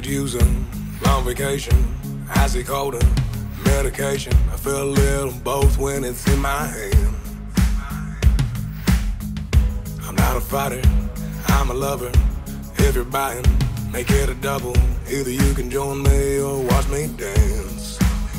could use a long vacation, icy cold and medication. I feel a little both when it's in my hand. I'm not a fighter, I'm a lover. If you're buying, make it a double. Either you can join me or watch me dance.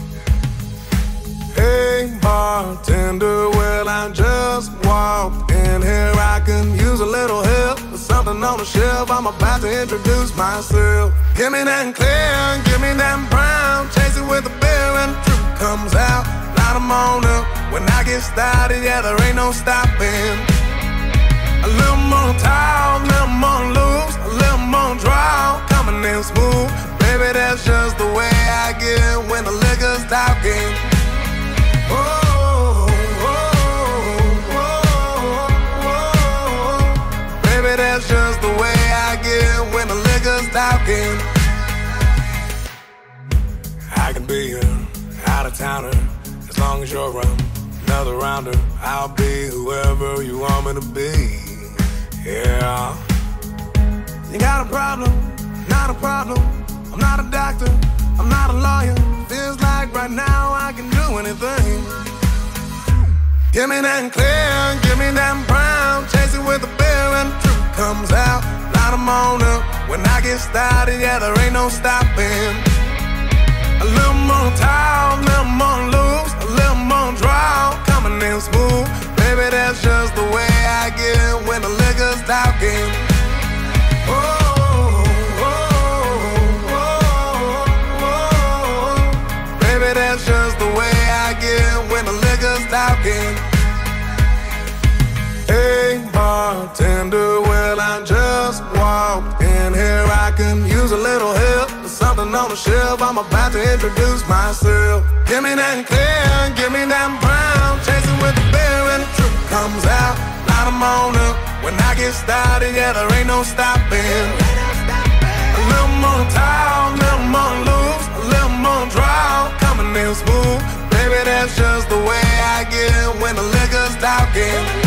Hey bartender, well I just walked in here. I can use a little help with something on the shelf. I'm about to introduce myself. Give me that clear, give me that brown. Chase it with a beer and the truth comes out. Light 'em on up. When I get started, yeah, there ain't no stopping. A little more tall, a little more loose, a little more draw, coming in smooth. Baby, that's just the way I get when the liquor's talking. Oh, oh, oh, oh, oh. Baby, that's just the way I get when the liquor's talking. I can be an out-of-towner as long as you're another rounder. I'll be whoever you want me to be. Yeah. You got a problem? Not a problem. I'm not a doctor, I'm not a lawyer. Feels like right now I can do anything. Give me that clear, give me that brown. Chase it with a beer and the truth comes out. Light 'em on up. When I get started, yeah, there ain't no stopping. A little more tall, a little more loose, a little more draw, coming in smooth. Baby, that's just the way I get when the liquor's talking. Oh, oh, oh, oh. Baby, that's just the way I get when the liquor's talking. Hey bartender, well I just walked in here. I can use a little help with something on the shelf. I'm about to introduce myself. Give me that clear, give me that brown. Chase it with the beer and the truth comes out. Light 'em on up. When I get started, yeah, there ain't no stopping. A little more tall, a little more loose, a little more draw, coming in smooth. Baby, that's just the way I get when the liquor's talking.